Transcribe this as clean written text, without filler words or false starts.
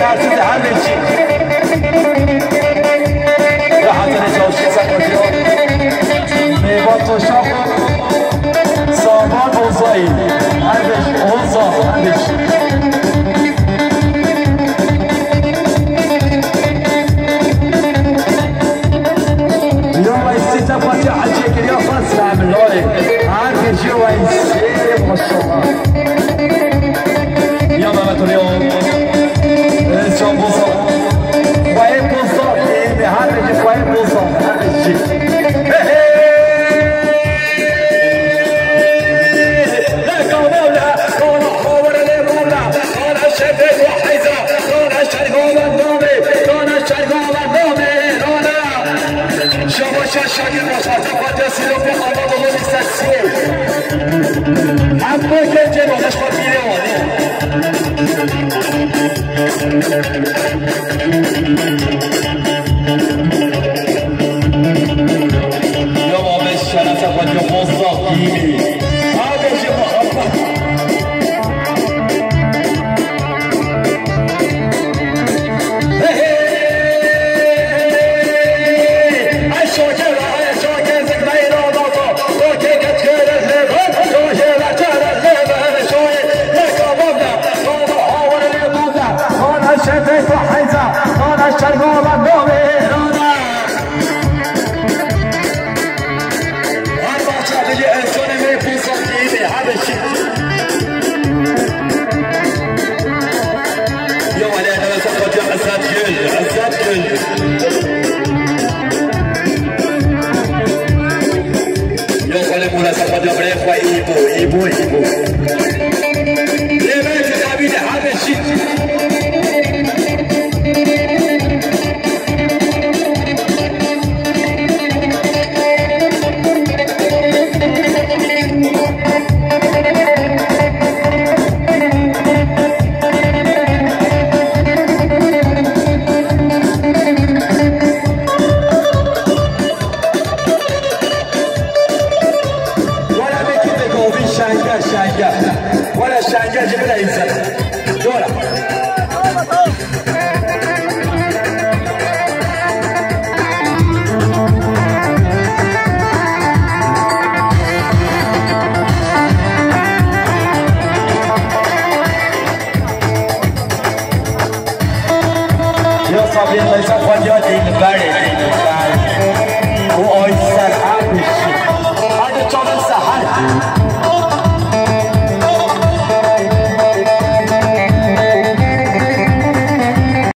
عزیز همه چی به حضر جوشی سکراتیان میوات و شاخ سامان اوزایی همش اوزا همش يوم يستيت فتح حجيك اليوم فاس عامل لوري عارف شو يصير ما شاء الله يلا ما اليوم شو بوصل وين بوصل هذا جي وين بوصل هذا الشيء لك مولا مولا حور لي مولا انا شباب وحيزه انا شرقوم النومي انا شرقوم النومي شما شاگرد باشد فقط سیلو به آباد و لیستسیه اما که جنوبش با بیره وانه یا ما به شرط و جو مزاقیمی آگه جه محبت Ibu. Yemek kabine Habeşi. ولا الشعنجة جيب لها إنسان دورة يا صبي الله يسعد وجهك البارد